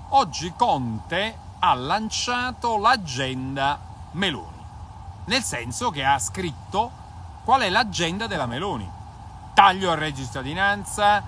Oggi Conte ha lanciato l'agenda Meloni, nel senso che ha scritto qual è l'agenda della Meloni. Taglio al reddito di cittadinanza,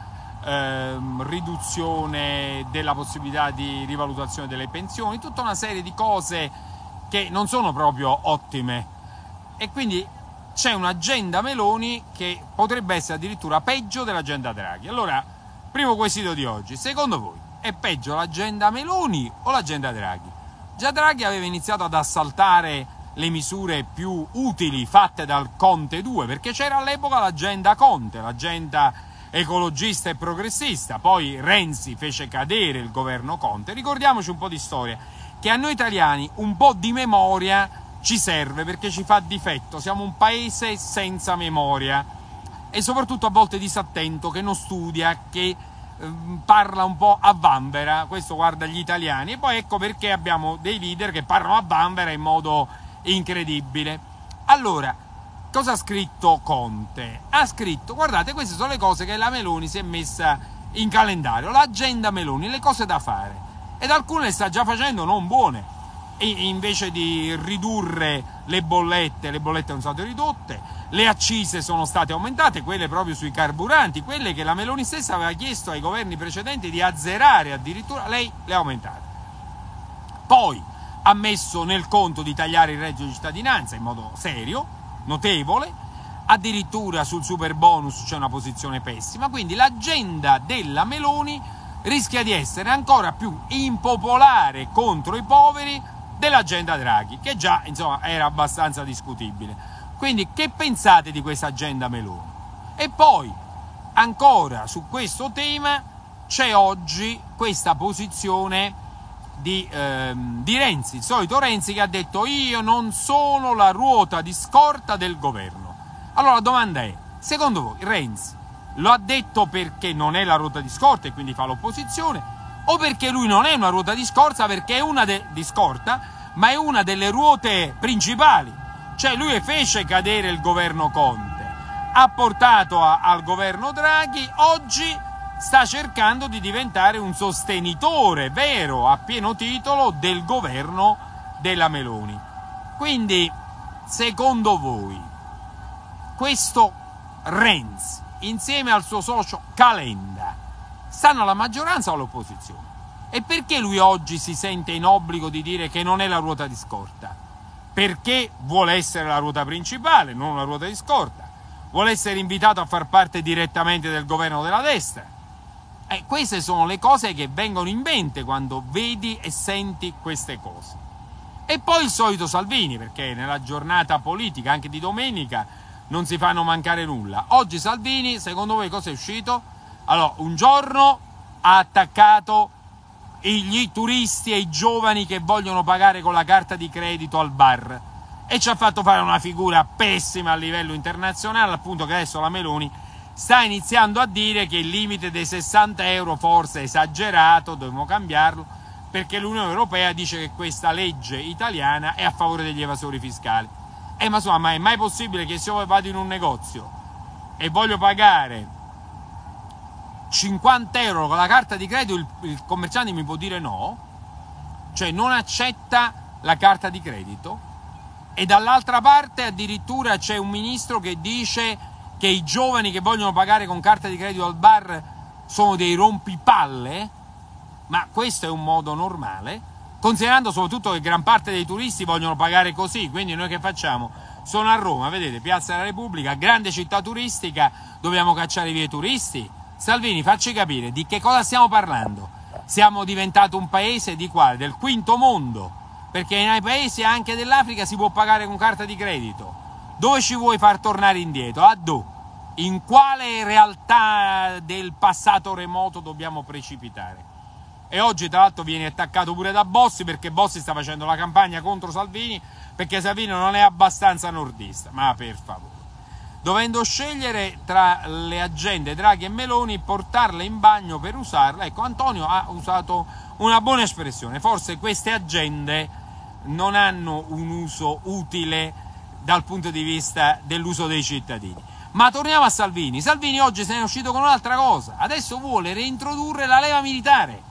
riduzione della possibilità di rivalutazione delle pensioni, tutta una serie di cose che non sono proprio ottime. E quindi c'è un'agenda Meloni che potrebbe essere addirittura peggio dell'agenda Draghi. Allora, primo quesito di oggi, secondo voi è peggio l'agenda Meloni o l'agenda Draghi? Già Draghi aveva iniziato ad assaltare le misure più utili fatte dal Conte 2, perché c'era all'epoca l'agenda Conte, l'agenda ecologista e progressista, poi Renzi fece cadere il governo Conte. Ricordiamoci un po' di storia, che a noi italiani un po' di memoria ci serve perché ci fa difetto, siamo un paese senza memoria e soprattutto a volte disattento, che non studia, che parla un po' a vanvera. Questo guarda gli italiani, e poi ecco perché abbiamo dei leader che parlano a vanvera in modo incredibile. Allora, cosa ha scritto Conte? Ha scritto, guardate, queste sono le cose che la Meloni si è messa in calendario, l'agenda Meloni, le cose da fare, ed alcune le sta già facendo non buone. E invece di ridurre le bollette non sono state ridotte, le accise sono state aumentate, quelle proprio sui carburanti, quelle che la Meloni stessa aveva chiesto ai governi precedenti di azzerare, addirittura lei le ha aumentate. Poi ha messo nel conto di tagliare il reddito di cittadinanza in modo serio, notevole, addirittura sul super bonus c'è una posizione pessima, quindi l'agenda della Meloni rischia di essere ancora più impopolare contro i poveri dell'agenda Draghi, che già insomma era abbastanza discutibile. Quindi che pensate di questa agenda Meloni? E poi ancora su questo tema c'è oggi questa posizione di Renzi, il solito Renzi, che ha detto: io non sono la ruota di scorta del governo. Allora la domanda è, secondo voi Renzi lo ha detto perché non è la ruota di scorta e quindi fa l'opposizione, o perché lui non è una ruota di scorta, perché è una di scorta, ma è una delle ruote principali? Cioè lui fece cadere il governo Conte, ha portato al governo Draghi, oggi sta cercando di diventare un sostenitore vero, a pieno titolo, del governo della Meloni. Quindi, secondo voi, questo Renzi, insieme al suo socio Calenda, stanno alla maggioranza o all'opposizione? E perché lui oggi si sente in obbligo di dire che non è la ruota di scorta? Perché vuole essere la ruota principale, non una ruota di scorta. Vuole essere invitato a far parte direttamente del governo della destra. Queste sono le cose che vengono in mente quando vedi e senti queste cose. E poi il solito Salvini, perché nella giornata politica, anche di domenica, non si fanno mancare nulla. Oggi Salvini, secondo voi cosa è uscito? Allora, un giorno ha attaccato gli turisti e i giovani che vogliono pagare con la carta di credito al bar e ci ha fatto fare una figura pessima a livello internazionale, al punto che adesso la Meloni sta iniziando a dire che il limite dei 60 euro forse è esagerato, dobbiamo cambiarlo, perché l'Unione Europea dice che questa legge italiana è a favore degli evasori fiscali. Ma insomma, ma è mai possibile che se io vado in un negozio e voglio pagare 50 euro con la carta di credito, il commerciante mi può dire no? Cioè non accetta la carta di credito? E dall'altra parte addirittura c'è un ministro che dice che i giovani che vogliono pagare con carta di credito al bar sono dei rompipalle? Ma questo è un modo normale? Considerando soprattutto che gran parte dei turisti vogliono pagare così, quindi noi che facciamo? Sono a Roma, vedete, Piazza della Repubblica, grande città turistica, dobbiamo cacciare via i turisti? Salvini, facci capire di che cosa stiamo parlando. Siamo diventato un paese di quale? Del quinto mondo, perché nei paesi anche dell'Africa si può pagare con carta di credito. Dove ci vuoi far tornare indietro? A dove? In quale realtà del passato remoto dobbiamo precipitare? E oggi tra l'altro viene attaccato pure da Bossi, perché Bossi sta facendo la campagna contro Salvini perché Salvini non è abbastanza nordista. Ma per favore, dovendo scegliere tra le agende Draghi e Meloni, portarle in bagno per usarla, ecco, Antonio ha usato una buona espressione: forse queste agende non hanno un uso utile dal punto di vista dell'uso dei cittadini. Ma torniamo a Salvini. Salvini oggi se ne è uscito con un'altra cosa, adesso vuole reintrodurre la leva militare.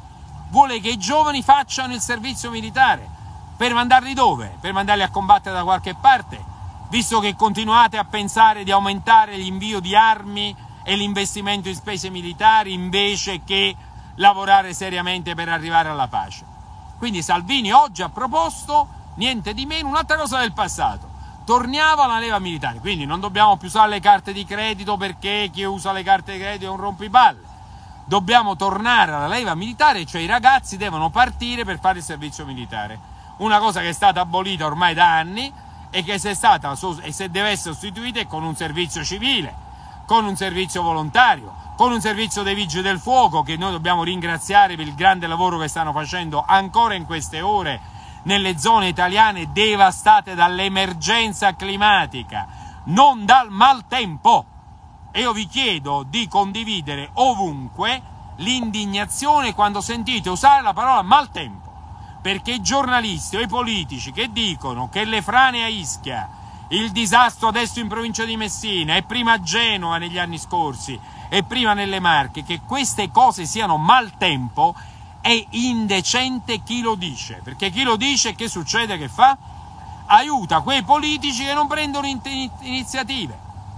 vuole che i giovani facciano il servizio militare. Per mandarli dove? Per mandarli a combattere da qualche parte? Visto che continuate a pensare di aumentare l'invio di armi e l'investimento in spese militari invece che lavorare seriamente per arrivare alla pace. Quindi Salvini oggi ha proposto niente di meno un'altra cosa del passato. Torniamo alla leva militare, quindi non dobbiamo più usare le carte di credito perché chi usa le carte di credito è un rompipalle. Dobbiamo tornare alla leva militare, cioè i ragazzi devono partire per fare il servizio militare. Una cosa che è stata abolita ormai da anni e che se deve essere sostituita è con un servizio civile, con un servizio volontario, con un servizio dei vigili del fuoco, che noi dobbiamo ringraziare per il grande lavoro che stanno facendo ancora in queste ore nelle zone italiane devastate dall'emergenza climatica, non dal maltempo. E io vi chiedo di condividere ovunque l'indignazione quando sentite usare la parola maltempo, perché i giornalisti o i politici che dicono che le frane a Ischia, il disastro adesso in provincia di Messina e prima a Genova negli anni scorsi e prima nelle Marche, che queste cose siano maltempo, è indecente chi lo dice, perché chi lo dice che succede? Che fa? Aiuta quei politici che non prendono iniziative,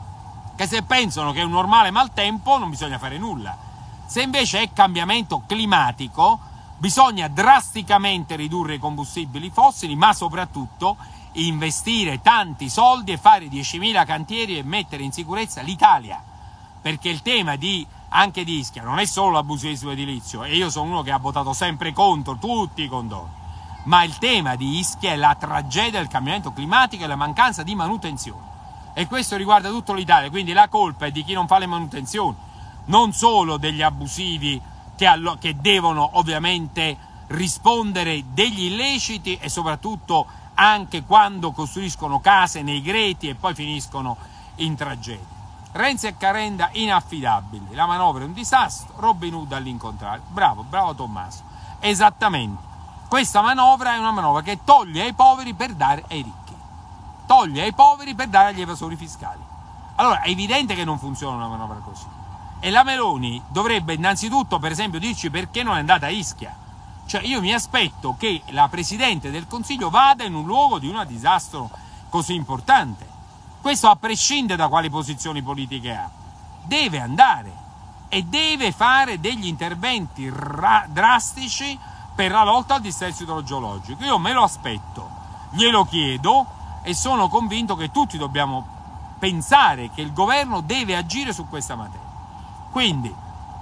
che se pensano che è un normale maltempo non bisogna fare nulla. Se invece è cambiamento climatico bisogna drasticamente ridurre i combustibili fossili, ma soprattutto investire tanti soldi e fare 10.000 cantieri e mettere in sicurezza l'Italia, perché il tema anche di Ischia non è solo l'abusivismo edilizio, e io sono uno che ha votato sempre contro tutti i condoni, ma il tema di Ischia è la tragedia del cambiamento climatico e la mancanza di manutenzione, e questo riguarda tutta l'Italia, quindi la colpa è di chi non fa le manutenzioni, non solo degli abusivi che devono ovviamente rispondere degli illeciti, e soprattutto anche quando costruiscono case nei greti e poi finiscono in tragedia. Renzi e Calenda inaffidabili, la manovra è un disastro, Robin Hood all'incontrario. Bravo Tommaso, esattamente. Questa manovra è una manovra che toglie ai poveri per dare ai ricchi, toglie ai poveri per dare agli evasori fiscali. Allora è evidente che non funziona una manovra così, e la Meloni dovrebbe innanzitutto, per esempio, dirci perché non è andata a Ischia. Cioè io mi aspetto che la Presidente del Consiglio vada in un luogo di un disastro così importante. Questo a prescindere da quali posizioni politiche ha. Deve andare e deve fare degli interventi drastici per la lotta al dissesto idrogeologico. Io me lo aspetto, glielo chiedo, e sono convinto che tutti dobbiamo pensare che il governo deve agire su questa materia. Quindi,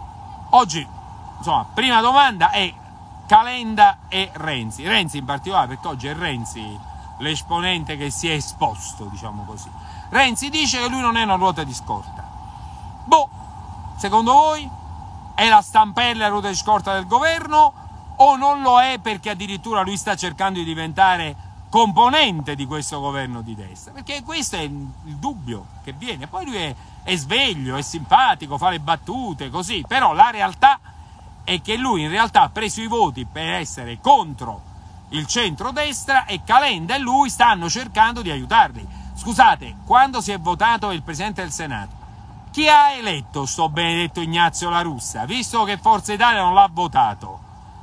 oggi, insomma, prima domanda è Calenda e Renzi. Renzi in particolare, perché oggi è Renzi l'esponente che si è esposto, diciamo così. Renzi dice che lui non è una ruota di scorta. Boh, secondo voi è la stampella la ruota di scorta del governo o non lo è, perché addirittura lui sta cercando di diventare componente di questo governo di destra? Perché questo è il dubbio che viene. Poi lui è sveglio, è simpatico, fa le battute, così, però la realtà è che lui in realtà ha preso i voti per essere contro il centrodestra, e Calenda e lui stanno cercando di aiutarli. Scusate, quando si è votato il Presidente del Senato, chi ha eletto sto benedetto Ignazio La Russa, visto che Forza Italia non l'ha votato?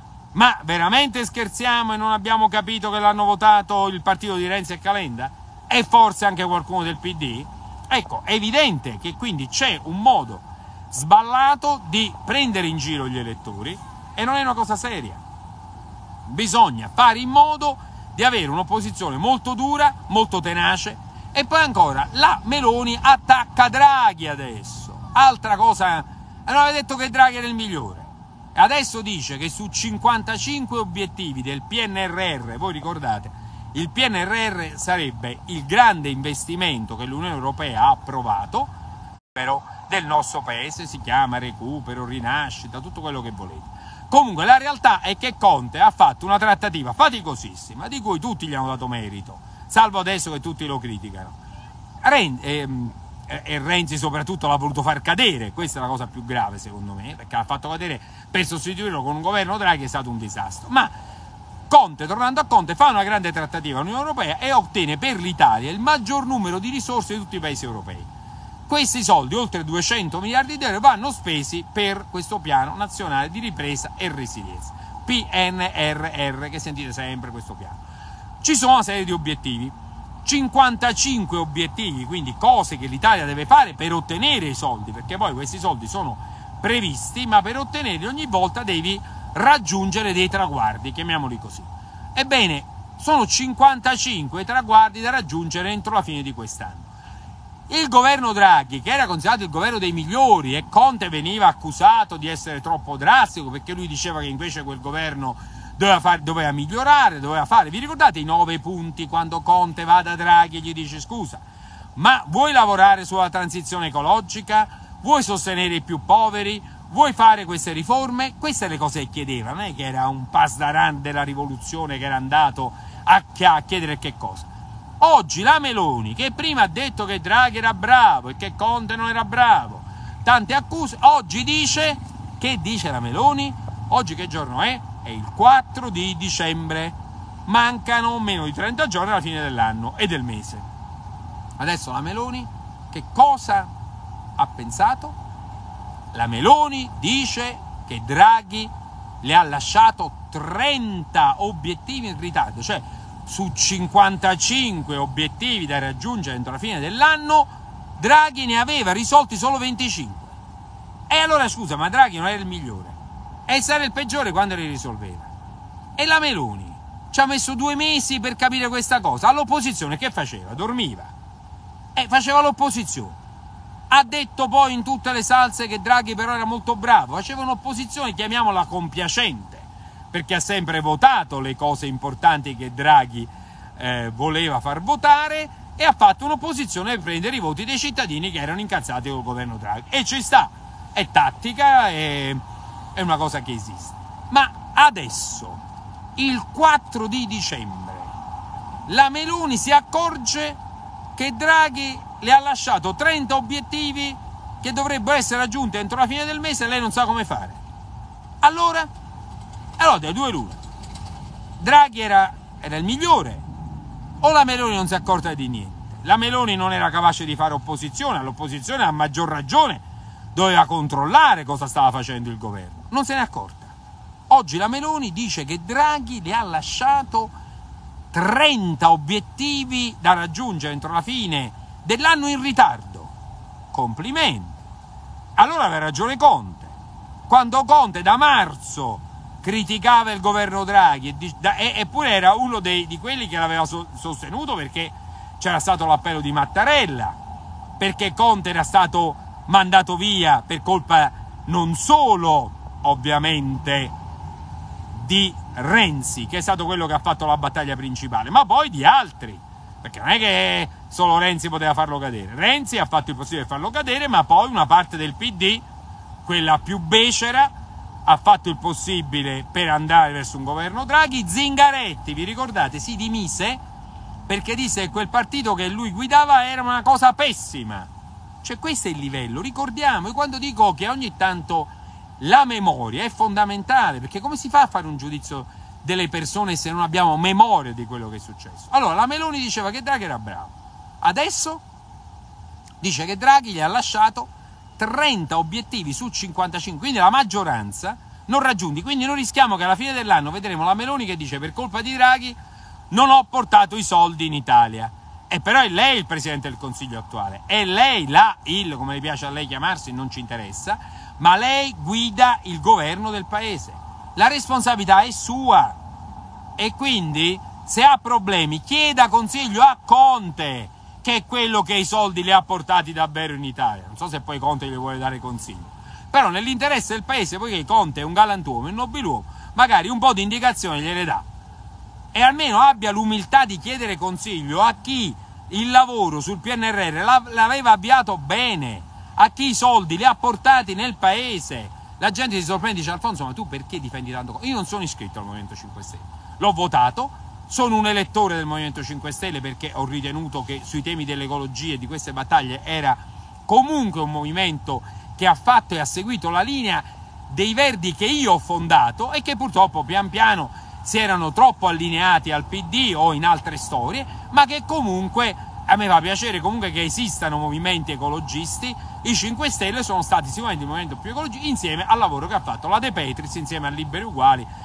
Ma veramente scherziamo e non abbiamo capito che l'hanno votato il partito di Renzi e Calenda? E forse anche qualcuno del PD? Ecco, è evidente che quindi c'è un modo sballato di prendere in giro gli elettori, e non è una cosa seria. Bisogna fare in modo di avere un'opposizione molto dura, molto tenace, e poi ancora la Meloni attacca Draghi adesso. Altra cosa, non aveva detto che Draghi era il migliore. Adesso dice che su 55 obiettivi del PNRR, voi ricordate, il PNRR sarebbe il grande investimento che l'Unione Europea ha approvato, però del nostro paese, si chiama recupero, rinascita, tutto quello che volete. Comunque la realtà è che Conte ha fatto una trattativa faticosissima, di cui tutti gli hanno dato merito, salvo adesso che tutti lo criticano. E Renzi soprattutto l'ha voluto far cadere, questa è la cosa più grave secondo me, perché l'ha fatto cadere per sostituirlo con un governo Draghi, è stato un disastro. Ma Conte, tornando a Conte, fa una grande trattativa all'Unione Europea e ottiene per l'Italia il maggior numero di risorse di tutti i paesi europei. Questi soldi, oltre 200 miliardi di euro, vanno spesi per questo piano nazionale di ripresa e resilienza. PNRR, che sentite sempre questo piano. Ci sono una serie di obiettivi, 55 obiettivi, quindi cose che l'Italia deve fare per ottenere i soldi, perché poi questi soldi sono previsti, ma per ottenerli ogni volta devi raggiungere dei traguardi, chiamiamoli così. Ebbene, sono 55 traguardi da raggiungere entro la fine di quest'anno. Il governo Draghi, che era considerato il governo dei migliori, e Conte veniva accusato di essere troppo drastico perché lui diceva che invece quel governo doveva migliorare, doveva fare. Vi ricordate i 9 punti quando Conte va da Draghi e gli dice: scusa, ma vuoi lavorare sulla transizione ecologica? Vuoi sostenere i più poveri? Vuoi fare queste riforme? Queste le cose che chiedeva, non è che era un pasdaran della rivoluzione che era andato a chiedere che cosa. Oggi la Meloni, che prima ha detto che Draghi era bravo e che Conte non era bravo, tante accuse, oggi dice, che dice la Meloni? Oggi che giorno è? È il 4 di dicembre, mancano meno di 30 giorni alla fine dell'anno e del mese. Adesso la Meloni che cosa ha pensato? La Meloni dice che Draghi le ha lasciato 30 obiettivi in ritardo, cioè su 55 obiettivi da raggiungere entro la fine dell'anno, Draghi ne aveva risolti solo 25. E allora scusa, ma Draghi non era il migliore? E sarà il peggiore quando li risolveva. E la Meloni ci ha messo 2 mesi per capire questa cosa. All'opposizione che faceva? Dormiva. Faceva l'opposizione. Ha detto poi in tutte le salse che Draghi però era molto bravo. Faceva un'opposizione, chiamiamola compiacente, perché ha sempre votato le cose importanti che Draghi voleva far votare, e ha fatto un'opposizione per prendere i voti dei cittadini che erano incazzati col governo Draghi. E ci sta, è tattica, è una cosa che esiste. Ma adesso, il 4 di dicembre, la Meloni si accorge che Draghi le ha lasciato 30 obiettivi che dovrebbero essere raggiunti entro la fine del mese e lei non sa come fare. Allora da 2 l'una. Draghi era il migliore, o la Meloni non si è accorta di niente? La Meloni non era capace di fare opposizione, all'opposizione a maggior ragione doveva controllare cosa stava facendo il governo, non se n'è accorta. Oggi la Meloni dice che Draghi le ha lasciato 30 obiettivi da raggiungere entro la fine dell'anno in ritardo. Complimenti. Allora aveva ragione Conte. Quando Conte da marzo criticava il governo Draghi, eppure era uno di quelli che l'aveva sostenuto, perché c'era stato l'appello di Mattarella, perché Conte era stato mandato via per colpa non solo ovviamente di Renzi, che è stato quello che ha fatto la battaglia principale, ma poi di altri, perché non è che solo Renzi poteva farlo cadere. Renzi ha fatto il possibile per farlo cadere, ma poi una parte del PD, quella più becera, ha fatto il possibile per andare verso un governo Draghi. Zingaretti, vi ricordate, si dimise perché disse che quel partito che lui guidava era una cosa pessima. Cioè questo è il livello, ricordiamo. E quando dico che ogni tanto la memoria è fondamentale, perché come si fa a fare un giudizio delle persone se non abbiamo memoria di quello che è successo? Allora la Meloni diceva che Draghi era bravo, adesso dice che Draghi gli ha lasciato 30 obiettivi su 55, quindi la maggioranza non raggiunti, quindi noi rischiamo che alla fine dell'anno vedremo la Meloni che dice: per colpa di Draghi non ho portato i soldi in Italia. E però è lei il Presidente del Consiglio attuale, è lei come le piace a lei chiamarsi, non ci interessa, ma lei guida il governo del paese, la responsabilità è sua, e quindi se ha problemi chieda consiglio a Conte, che è quello che i soldi li ha portati davvero in Italia. Non so se poi Conte gli vuole dare consiglio, però nell'interesse del paese, poiché Conte è un galantuomo, un nobiluomo, magari un po' di indicazioni gliele dà, e almeno abbia l'umiltà di chiedere consiglio a chi il lavoro sul PNRR l'aveva avviato bene, a chi i soldi li ha portati nel paese. La gente si sorprende e dice: Alfonso, ma tu perché difendi tanto? Io non sono iscritto al Movimento 5 Stelle, l'ho votato, sono un elettore del Movimento 5 Stelle perché ho ritenuto che sui temi dell'ecologia e di queste battaglie era comunque un movimento che ha fatto e ha seguito la linea dei Verdi che io ho fondato e che purtroppo pian piano si erano troppo allineati al PD o in altre storie, ma che comunque a me fa piacere comunque che esistano movimenti ecologisti. I 5 Stelle sono stati sicuramente il movimento più ecologico, insieme al lavoro che ha fatto la De Petris insieme a Liberi Uguali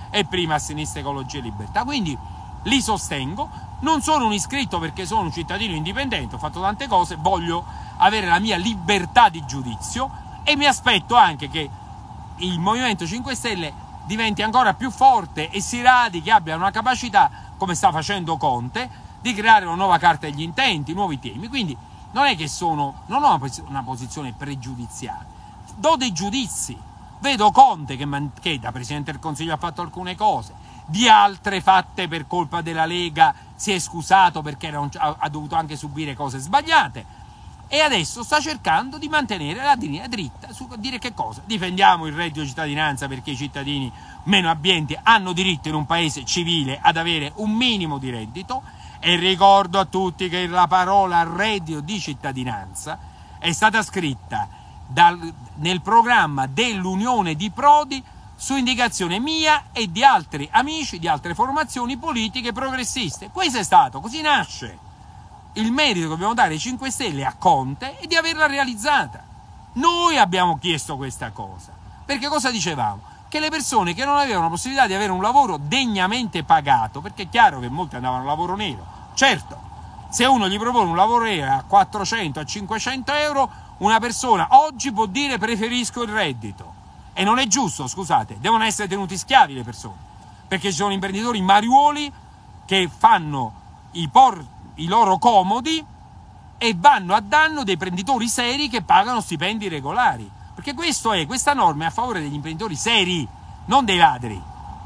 e prima a Sinistra Ecologia e Libertà. Quindi li sostengo, non sono un iscritto perché sono un cittadino indipendente, ho fatto tante cose, voglio avere la mia libertà di giudizio e mi aspetto anche che il Movimento 5 Stelle diventi ancora più forte e si radichi, abbia una capacità, come sta facendo Conte, di creare una nuova carta degli intenti, nuovi temi. Quindi non è che non ho una posizione pregiudiziale, do dei giudizi. Vedo Conte che da Presidente del Consiglio ha fatto alcune cose, di altre fatte per colpa della Lega si è scusato perché ha dovuto anche subire cose sbagliate, e adesso sta cercando di mantenere la linea dritta su dire che cosa? Difendiamo il reddito di cittadinanza perché i cittadini meno abbienti hanno diritto in un paese civile ad avere un minimo di reddito, e ricordo a tutti che la parola reddito di cittadinanza è stata scritta nel programma dell'Unione di Prodi su indicazione mia e di altri amici di altre formazioni politiche progressiste. Questo è stato, così nasce. Il merito che dobbiamo dare ai 5 Stelle a Conte è di averla realizzata. Noi abbiamo chiesto questa cosa, perché cosa dicevamo? Che le persone che non avevano la possibilità di avere un lavoro degnamente pagato, perché è chiaro che molti andavano a lavoro nero, certo, se uno gli propone un lavoro nero a 400, a 500 euro, una persona oggi può dire preferisco il reddito. E non è giusto, scusate, devono essere tenuti schiavi le persone, perché ci sono imprenditori mariuoli che fanno i loro comodi e vanno a danno dei imprenditori seri che pagano stipendi regolari, perché questa norma è a favore degli imprenditori seri, non dei ladri.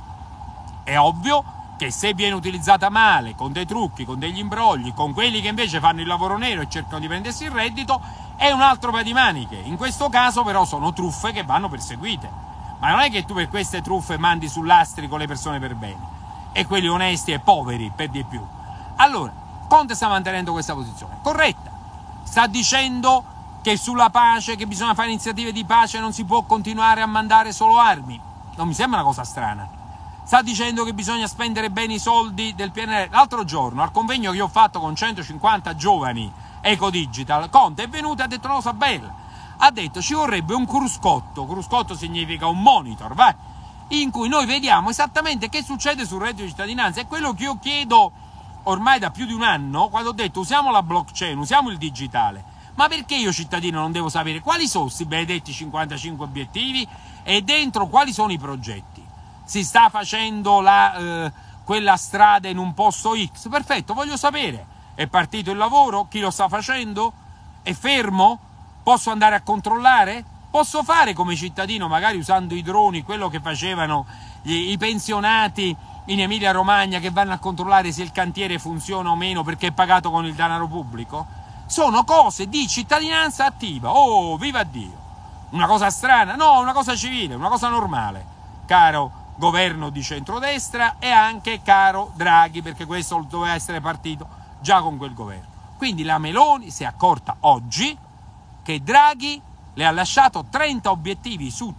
È ovvio che se viene utilizzata male, con dei trucchi, con degli imbrogli, con quelli che invece fanno il lavoro nero e cercano di prendersi il reddito, è un altro paio di maniche. In questo caso però sono truffe che vanno perseguite, ma non è che tu per queste truffe mandi sul lastrico le persone per bene e quelli onesti e poveri per di più. Allora Conte sta mantenendo questa posizione corretta, sta dicendo che sulla pace, che bisogna fare iniziative di pace, non si può continuare a mandare solo armi, non mi sembra una cosa strana. Sta dicendo che bisogna spendere bene i soldi del PNRR. L'altro giorno al convegno che io ho fatto con 150 giovani Ecodigital, Conte è venuto e ha detto una cosa bella, ha detto ci vorrebbe un cruscotto significa un monitor, vai, in cui noi vediamo esattamente che succede sul reddito di cittadinanza. È quello che io chiedo ormai da più di un anno, quando ho detto usiamo la blockchain, usiamo il digitale. Ma perché io cittadino non devo sapere quali sono questi benedetti 55 obiettivi e dentro quali sono i progetti? Si sta facendo quella strada in un posto X, perfetto, voglio sapere. È partito il lavoro? Chi lo sta facendo? È fermo? Posso andare a controllare? Posso fare come cittadino, magari usando i droni, quello che facevano i pensionati in Emilia Romagna, che vanno a controllare se il cantiere funziona o meno perché è pagato con il denaro pubblico? Sono cose di cittadinanza attiva. Oh, viva Dio! Una cosa strana? No, una cosa civile, una cosa normale, caro governo di centrodestra e anche caro Draghi, perché questo doveva essere partito già con quel governo. Quindi la Meloni si è accorta oggi che Draghi le ha lasciato 30 obiettivi su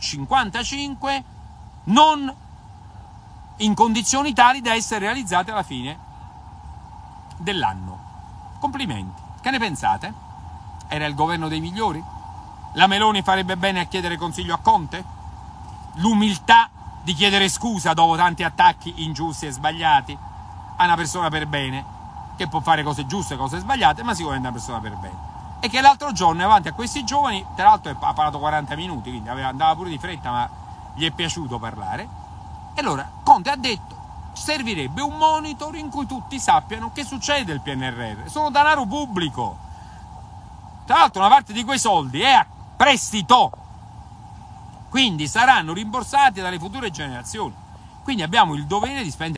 55 non in condizioni tali da essere realizzati alla fine dell'anno. Complimenti. Che ne pensate? Era il governo dei migliori? La Meloni farebbe bene a chiedere consiglio a Conte? L'umiltà di chiedere scusa dopo tanti attacchi ingiusti e sbagliati a una persona per bene, che può fare cose giuste e cose sbagliate, ma sicuramente una persona per bene. E che l'altro giorno avanti a questi giovani, tra l'altro ha parlato 40 minuti, quindi andava pure di fretta, ma gli è piaciuto parlare. E allora Conte ha detto servirebbe un monitor in cui tutti sappiano che succede il PNRR, sono denaro pubblico, tra l'altro una parte di quei soldi è a prestito, quindi saranno rimborsati dalle future generazioni, quindi abbiamo il dovere di spendere.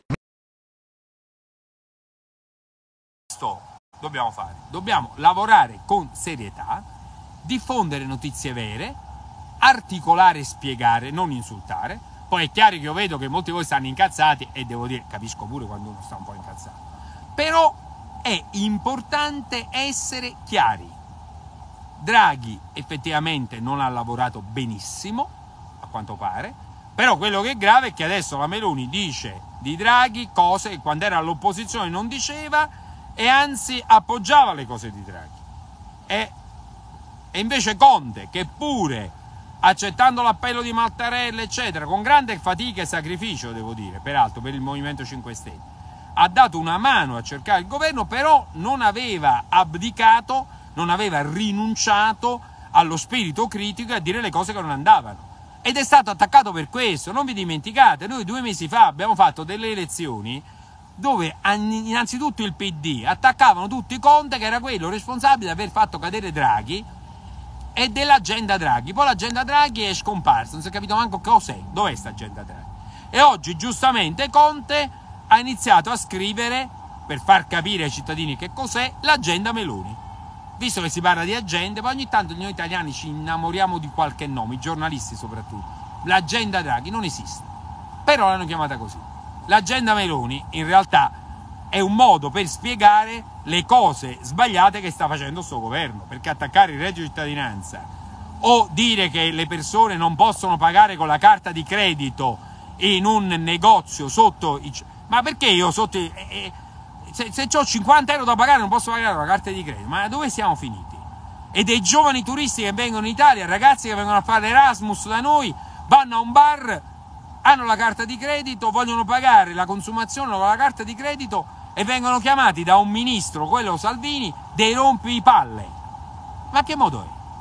Questo dobbiamo fare, dobbiamo lavorare con serietà, diffondere notizie vere, articolare e spiegare, non insultare. Poi è chiaro che io vedo che molti di voi stanno incazzati e devo dire, capisco pure quando uno sta un po' incazzato, però è importante essere chiari. Draghi effettivamente non ha lavorato benissimo, a quanto pare, però quello che è grave è che adesso la Meloni dice di Draghi cose che quando era all'opposizione non diceva e anzi appoggiava le cose di Draghi. E invece Conte, che pure accettando l'appello di Mattarella, eccetera, con grande fatica e sacrificio, devo dire, peraltro, per il Movimento 5 Stelle, ha dato una mano a cercare il governo, però non aveva abdicato, non aveva rinunciato allo spirito critico e a dire le cose che non andavano. Ed è stato attaccato per questo. Non vi dimenticate, noi 2 mesi fa abbiamo fatto delle elezioni dove innanzitutto il PD attaccavano tutti Conte, che era quello responsabile di aver fatto cadere Draghi e dell'agenda Draghi. Poi l'agenda Draghi è scomparsa, non si è capito manco cos'è, dov'è sta agenda Draghi. E oggi giustamente Conte ha iniziato a scrivere, per far capire ai cittadini che cos'è, l'agenda Meloni. Visto che si parla di agende, poi ogni tanto noi italiani ci innamoriamo di qualche nome, i giornalisti soprattutto. L'agenda Draghi non esiste, però l'hanno chiamata così. L'agenda Meloni in realtà è un modo per spiegare le cose sbagliate che sta facendo sto governo, perché attaccare il reddito di cittadinanza o dire che le persone non possono pagare con la carta di credito in un negozio sotto i... Ma perché io sotto... se ho 50 euro da pagare non posso pagare con la carta di credito? Ma dove siamo finiti? E dei giovani turisti che vengono in Italia, ragazzi che vengono a fare Erasmus da noi, vanno a un bar, hanno la carta di credito, vogliono pagare la consumazione con la carta di credito e vengono chiamati da un ministro, quello Salvini, dei rompipalle. Ma che modo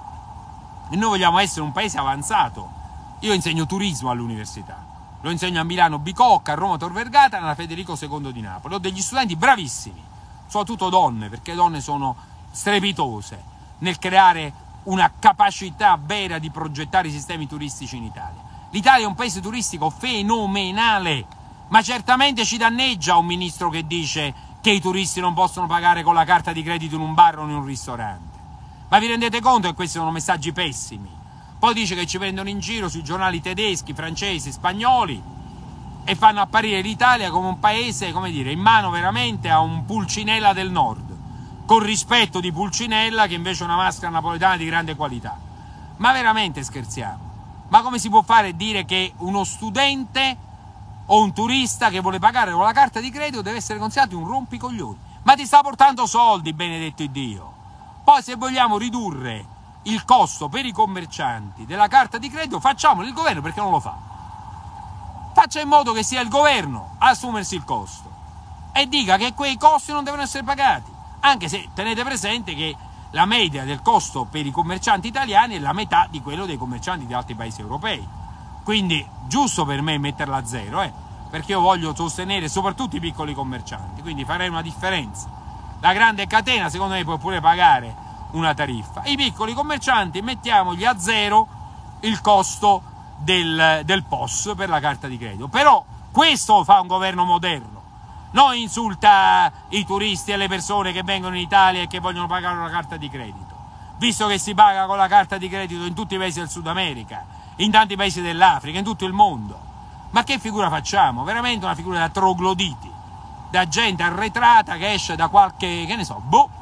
è? E noi vogliamo essere un paese avanzato. Io insegno turismo all'università, lo insegno a Milano Bicocca, a Roma Tor Vergata, alla Federico II di Napoli. Ho degli studenti bravissimi, soprattutto donne, perché le donne sono strepitose nel creare una capacità vera di progettare i sistemi turistici in Italia. L'Italia è un paese turistico fenomenale, ma certamente ci danneggia un ministro che dice che i turisti non possono pagare con la carta di credito in un bar o in un ristorante. Ma vi rendete conto che questi sono messaggi pessimi? Poi dice che ci prendono in giro sui giornali tedeschi, francesi, spagnoli e fanno apparire l'Italia come un paese, come dire, in mano veramente a un Pulcinella del Nord, con rispetto di Pulcinella che invece è una maschera napoletana di grande qualità. Ma veramente scherziamo? Ma come si può fare a dire che uno studente o un turista che vuole pagare con la carta di credito deve essere considerato un rompicoglioni? Ma ti sta portando soldi, benedetto Dio! Poi se vogliamo ridurre il costo per i commercianti della carta di credito, facciamolo. Il governo perché non lo fa? Faccia in modo che sia il governo a assumersi il costo e dica che quei costi non devono essere pagati, anche se tenete presente che la media del costo per i commercianti italiani è la metà di quello dei commercianti di altri paesi europei. Quindi giusto per me metterla a zero, perché io voglio sostenere soprattutto i piccoli commercianti, quindi farei una differenza. La grande catena secondo me può pure pagare una tariffa. I piccoli commercianti mettiamogli a zero il costo del POS per la carta di credito. Però questo fa un governo moderno, non insulta i turisti e le persone che vengono in Italia e che vogliono pagare una carta di credito, visto che si paga con la carta di credito in tutti i paesi del Sud America, in tanti paesi dell'Africa, in tutto il mondo. Ma che figura facciamo? Veramente una figura da trogloditi, da gente arretrata che esce da qualche, che ne so,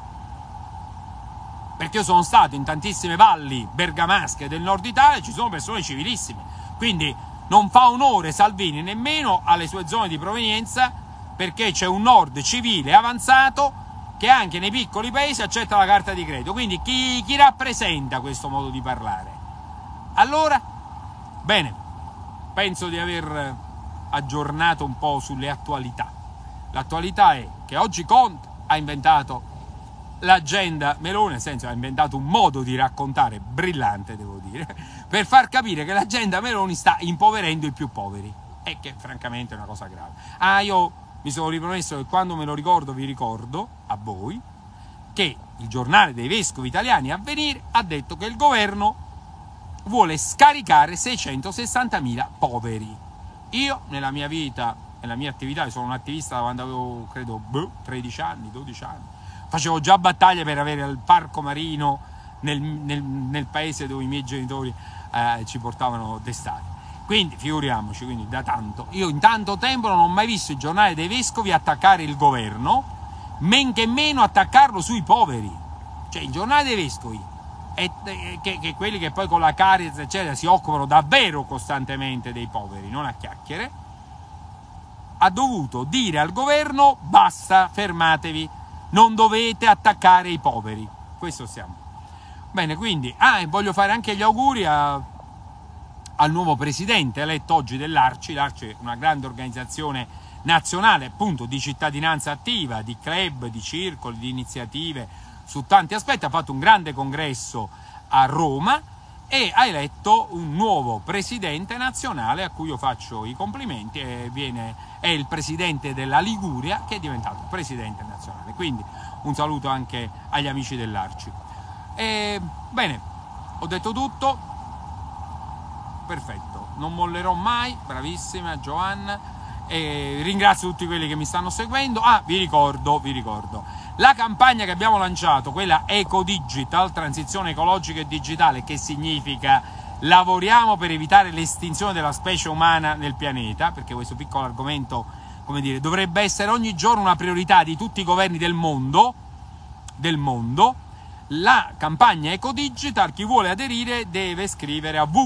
perché io sono stato in tantissime valli bergamasche del nord Italia e ci sono persone civilissime, quindi non fa onore Salvini nemmeno alle sue zone di provenienza, perché c'è un nord civile avanzato che anche nei piccoli paesi accetta la carta di credito. Quindi chi rappresenta questo modo di parlare? Allora, bene, penso di aver aggiornato un po' sulle attualità. L'attualità è che oggi Conte ha inventato l'agenda Meloni, nel senso ha inventato un modo di raccontare brillante, devo dire, per far capire che l'agenda Meloni sta impoverendo i più poveri, e che francamente è una cosa grave. Io mi sono ripromesso che quando me lo ricordo vi ricordo a voi che il giornale dei vescovi italiani Avvenire ha detto che il governo vuole scaricare 660.000 poveri. Io nella mia vita, nella mia attività, io sono un attivista da quando avevo credo 13 anni, 12 anni, facevo già battaglie per avere il parco marino nel paese dove i miei genitori ci portavano d'estate. Quindi figuriamoci, quindi da tanto. Io in tanto tempo non ho mai visto il giornale dei vescovi attaccare il governo, men che meno attaccarlo sui poveri. Cioè il giornale dei vescovi, che quelli che poi con la Caritas eccetera si occupano davvero costantemente dei poveri, non a chiacchiere, ha dovuto dire al governo: basta, fermatevi, non dovete attaccare i poveri. Questo siamo. Bene, quindi voglio fare anche gli auguri a al nuovo presidente eletto oggi dell'ARCI. L'ARCI è una grande organizzazione nazionale appunto di cittadinanza attiva, di club, di circoli, di iniziative su tanti aspetti. Ha fatto un grande congresso a Roma e ha eletto un nuovo presidente nazionale a cui io faccio i complimenti, è il presidente della Liguria che è diventato presidente nazionale, quindi un saluto anche agli amici dell'ARCI. Bene, ho detto tutto, perfetto, non mollerò mai, bravissima Giovanna. Ringrazio tutti quelli che mi stanno seguendo. Vi ricordo la campagna che abbiamo lanciato, quella Ecodigital, transizione ecologica e digitale, che significa lavoriamo per evitare l'estinzione della specie umana nel pianeta, perché questo piccolo argomento, come dire, dovrebbe essere ogni giorno una priorità di tutti i governi del mondo. La campagna Ecodigital, chi vuole aderire deve scrivere a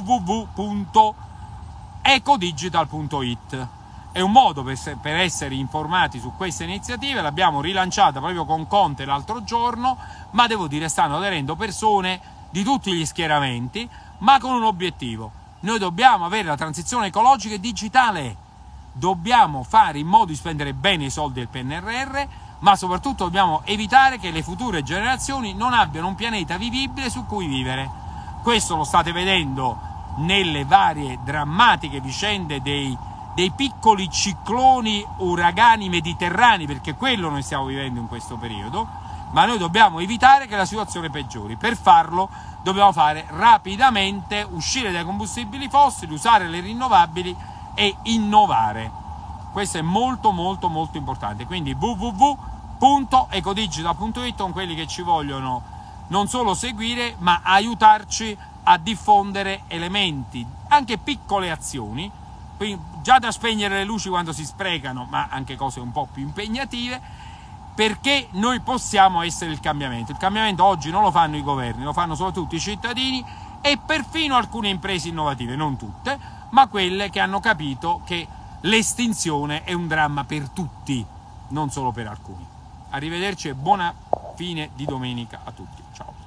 www.ecodigital.it. È un modo per essere informati su queste iniziative. L'abbiamo rilanciata proprio con Conte l'altro giorno, ma devo dire stanno aderendo persone di tutti gli schieramenti, ma con un obiettivo: noi dobbiamo avere la transizione ecologica e digitale, dobbiamo fare in modo di spendere bene i soldi del PNRR, ma soprattutto dobbiamo evitare che le future generazioni non abbiano un pianeta vivibile su cui vivere. Questo lo state vedendo nelle varie drammatiche vicende dei piccoli cicloni, uragani mediterranei, perché quello noi stiamo vivendo in questo periodo, ma noi dobbiamo evitare che la situazione peggiori. Per farlo dobbiamo fare rapidamente, uscire dai combustibili fossili, usare le rinnovabili e innovare. Questo è molto molto molto importante, quindi www.ecodigital.it con quelli che ci vogliono non solo seguire, ma aiutarci a diffondere elementi, anche piccole azioni, già da spegnere le luci quando si sprecano, ma anche cose un po' più impegnative, perché noi possiamo essere il cambiamento. Il cambiamento oggi non lo fanno i governi, lo fanno soprattutto i cittadini e perfino alcune imprese innovative, non tutte, ma quelle che hanno capito che l'estinzione è un dramma per tutti, non solo per alcuni. Arrivederci e buona fine di domenica a tutti. Ciao.